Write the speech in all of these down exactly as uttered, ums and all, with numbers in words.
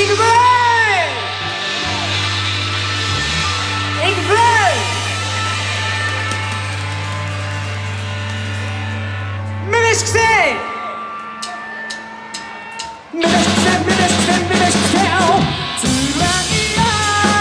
くぜいくぜめめしくせめめしくせめめしくせめめしくせつらいよ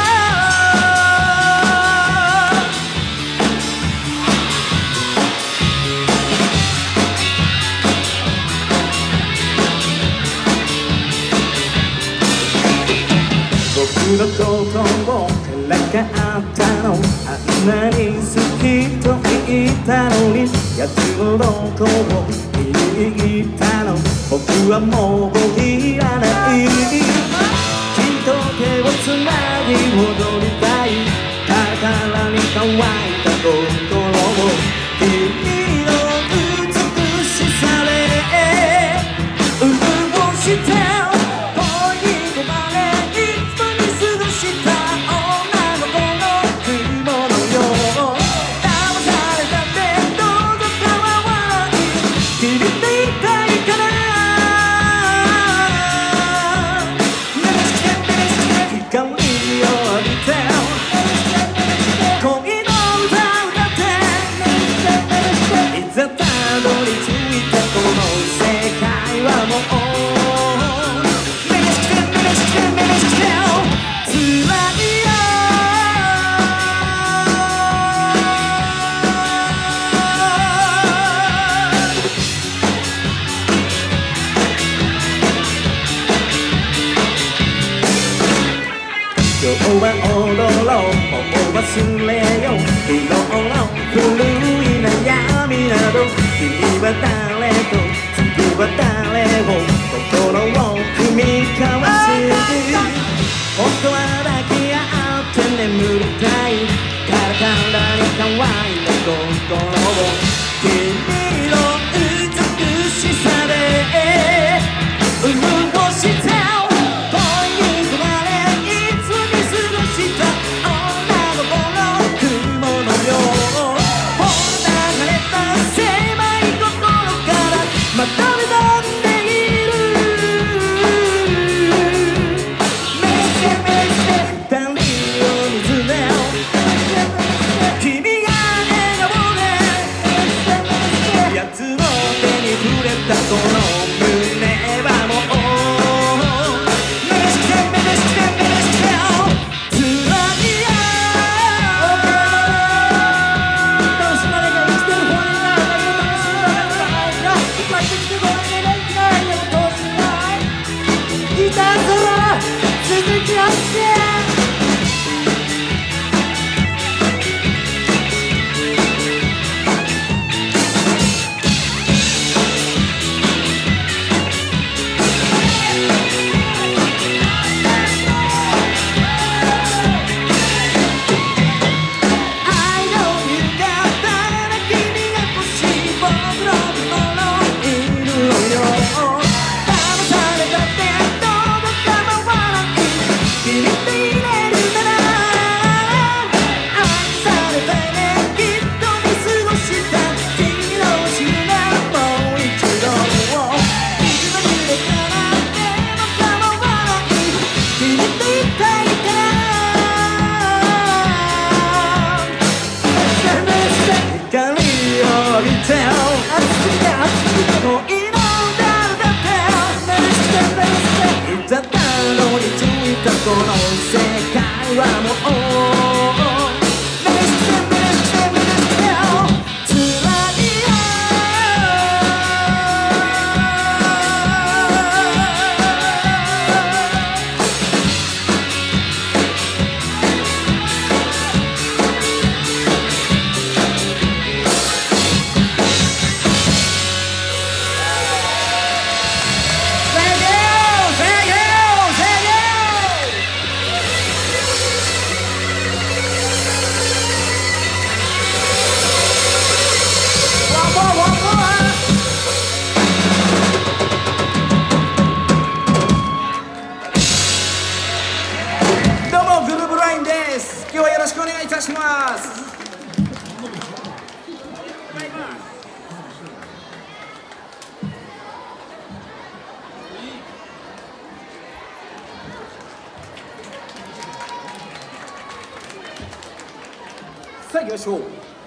僕のことをからかったのあんなに好きと言ったのに奴のどこを気に入ったの僕はもういらない君と手をつなぎ戻りたい宝に乾いた心を君の美しさで潤して今日は踊ろうもう忘れよう昨日の古い悩みなど君は誰と次は誰を心を組み交わす本当は抱き合って眠りたいカラカラに乾いた心を君の美しさで潤してこの世界はもう目指して目指して目指してつらいよ今日はよろしくお願いいたします。 さあ行きましょう。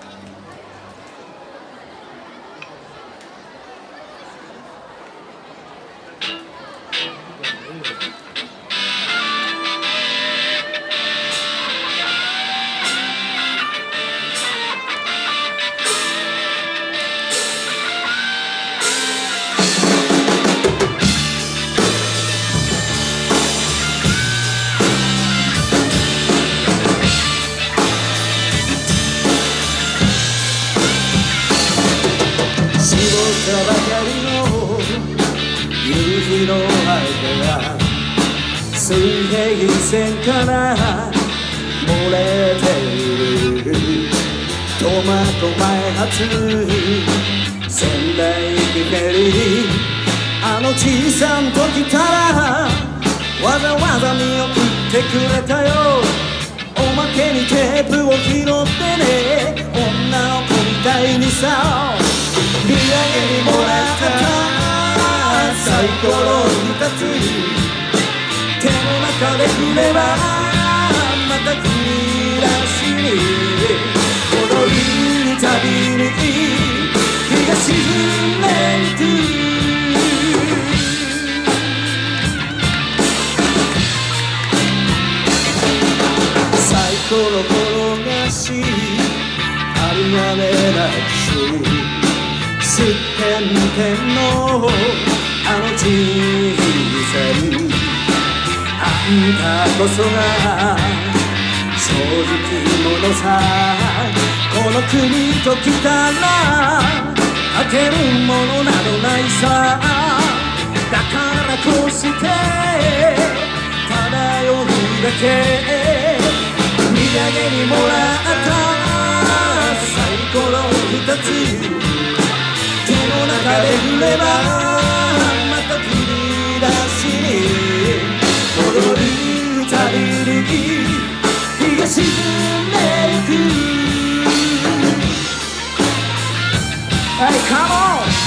ばかりの夕日の間が水平線から漏れているトマト前発仙台駅フェリーあの小さん時からわざわざ見送ってくれたよおまけにテープを拾ってね女の子みたいにさ土産にもらったサイコロ二つ手の中で振ればまた繰り出しに踊るたびに日が沈んでいくサイコロ転がしありがねなくしすってんてんのあの人生あんたこそが正直者さこの国と来たらかけるものなどないさだからこうして漂うだけ土産にもらったサイコロ二つ手の中で振ればまた繰り出しに戻るたびに日が沈んでいくはい、カモン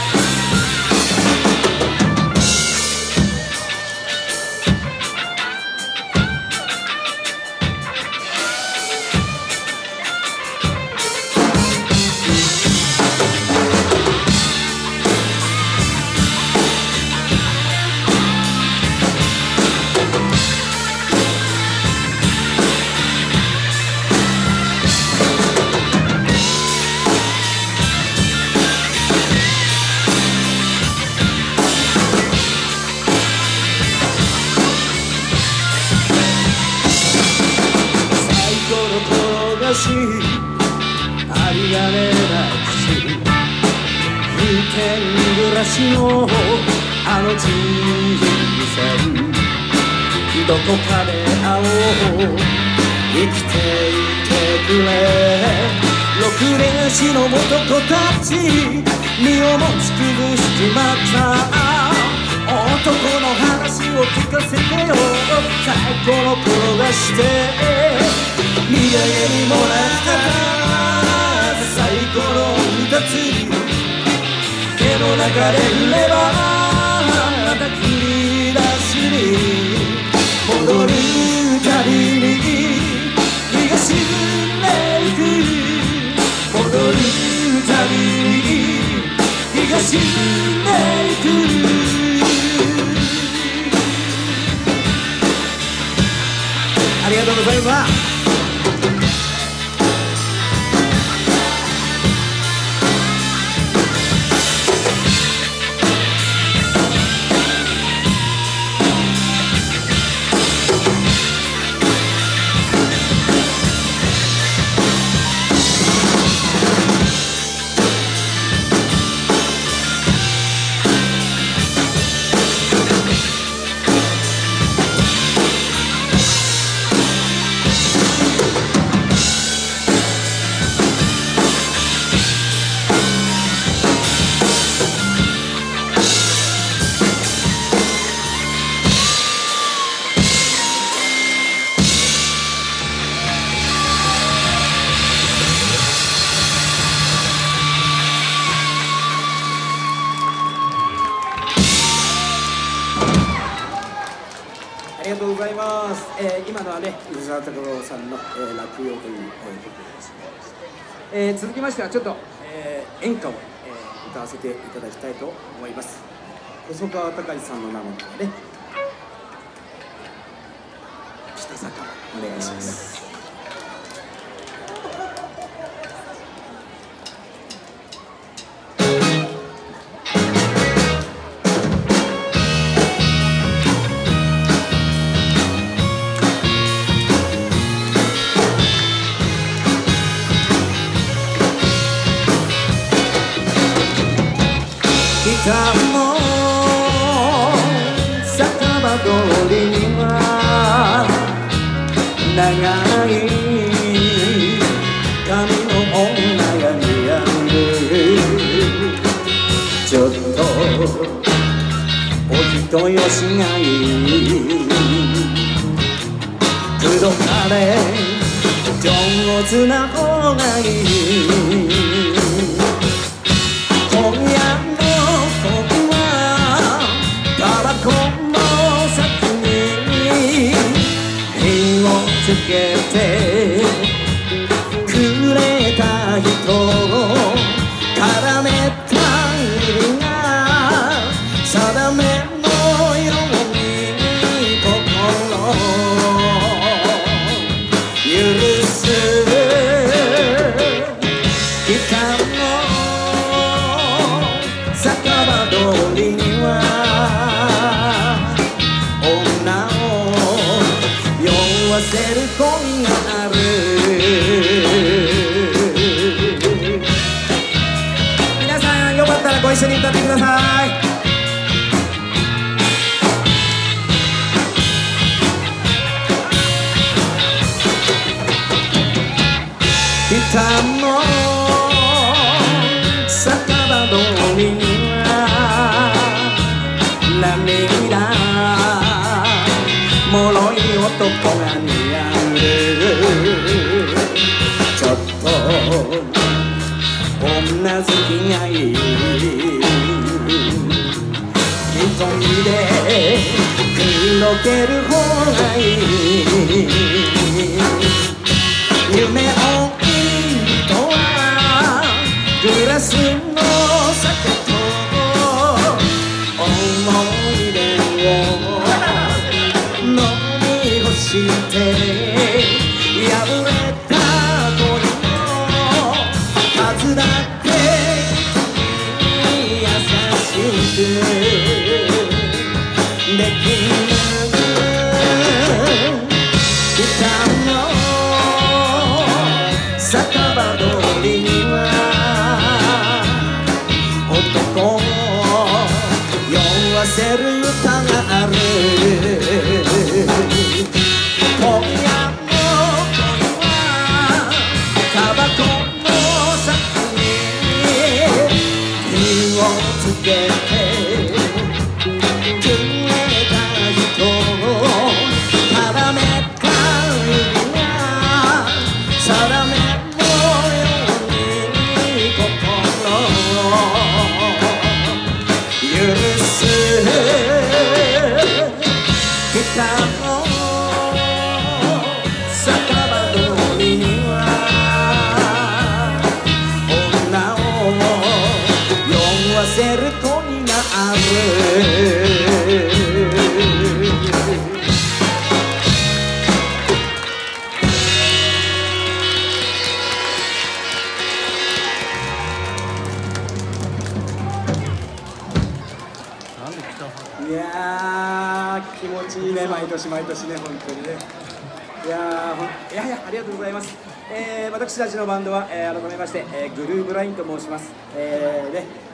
ありがねなくし風天暮らしのあの人生どこかで会おう生きていてくれ六年足の男たち身をもち崩しちまった男の話を聞かせてよサイコロ転がして土産にもらったサイコロ二つ手の中で振ればまた繰り出しに戻るたびに日が沈んでいく戻るたびに日が沈んでいくありがとうございます。 ありがとうございます。えー、今のはね、伊沢拓郎さんの、えー、落葉という、えー、曲です。えー、続きましてはちょっと、えー、演歌を、えー、歌わせていただきたいと思います。細川たかしさんの名前でね、北坂お願いします。北の酒場通りには長い髪の女が似合う。ちょっとお人よしがいい、口説かれ上手な方がいい。今夜つけてくれた人を絡めた指が定めのように心許す。北の酒場通りにはせる恋がある。皆さんよかったらご一緒に歌ってください。北の酒場通りには涙脆い男が似合う。ちょっと女好きがいい、瞳で黒ける方がいい。夢を見るとはグラスの酒と思い出を飲み干して破れた恋の数だって優しくできる。北の酒場通りには男を酔わせる歌がある。今夜の恋はタバコの先に火をつけてくれた人を絡めた指が定めのように心許す。北の酒場通りには女を酔わせる恋がある。いやー気持ちいいね、毎年毎年ね、本当にね。いやーほんいやいやありがとうございます。えー、私たちのバンドは、えー、改めまして、えー、グルーブラインと申します。えーね